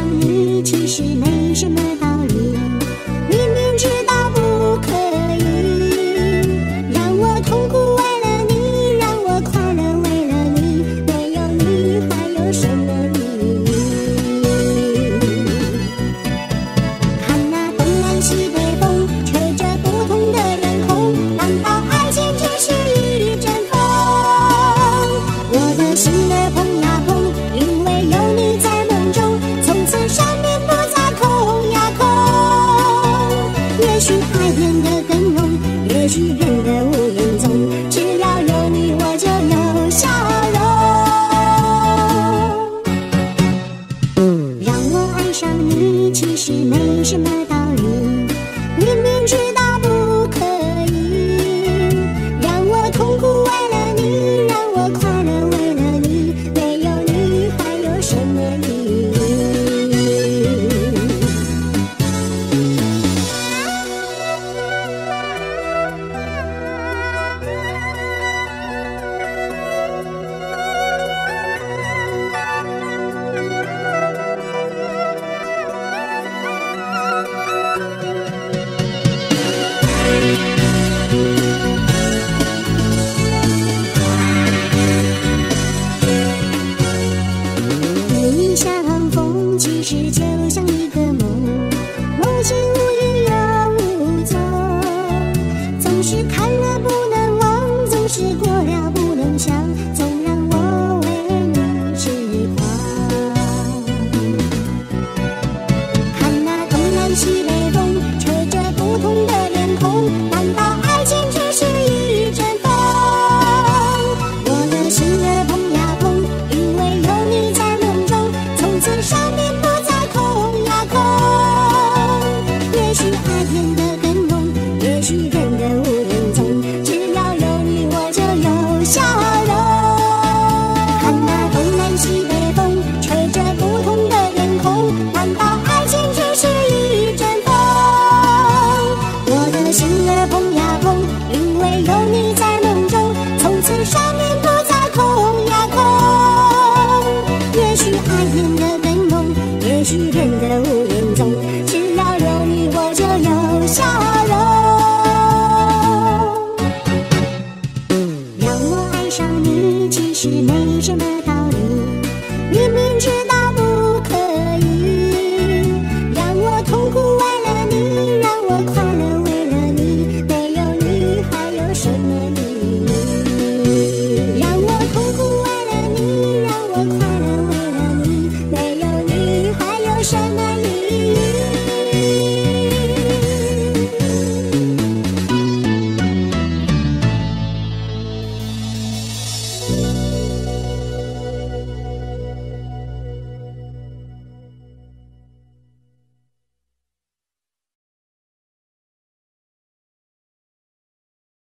上你，其实没什么道理。明明知道不可以，让我痛苦为了你，让我快乐为了你，没有你还有什么意义？看那东南西北风，吹着不同的脸孔，难道爱情只是一阵风？我的心儿碰呀碰，因为有你在梦中，从此上面不再空呀空。也许爱变得更浓，也许变得无言踪，只要有你我就有笑容。让我爱上你，其实没什么道理。明明知道不可以，让我痛苦为了你，让我快乐为了你，没有你还有什么意义？你像风，其实就像一个梦，梦醒无影又无踪，总是看了不能忘，总是过了不能想，总让我为你痴狂。看那东南西北风，吹着不同的脸孔，难道爱情只是一阵风？我的心儿碰呀碰，因为有你在梦中，从此上面不再空呀空。也许爱变得更浓，也许变得无言踪，只要有你我就有笑容。看那东南西北风，吹着不同的脸孔，难道爱情只是一阵风？我的心儿碰呀碰，因为有你在梦中，从此上面不再空呀空。也许爱变得更浓，也许变得无言踪，只要有你我就有笑容。让我爱上你，其实没什么道理。明明知道不可以，让我痛苦为了你，让我快乐为了你，没有你还有什么意义？让我痛苦为了你，让我快乐为了你，没有你还有什么意义？